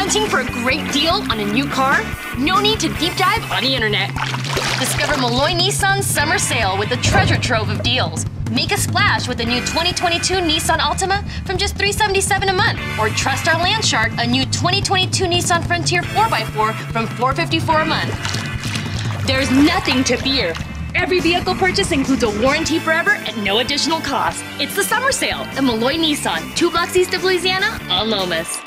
Hunting for a great deal on a new car? No need to deep dive on the internet. Discover Malloy Nissan's summer sale with a treasure trove of deals. Make a splash with a new 2022 Nissan Altima from just $377 a month. Or trust our land shark, a new 2022 Nissan Frontier 4x4 from $454 a month. There's nothing to fear. Every vehicle purchase includes a warranty forever at no additional cost. It's the summer sale at Malloy Nissan, 2 blocks east of Louisiana on Lomas.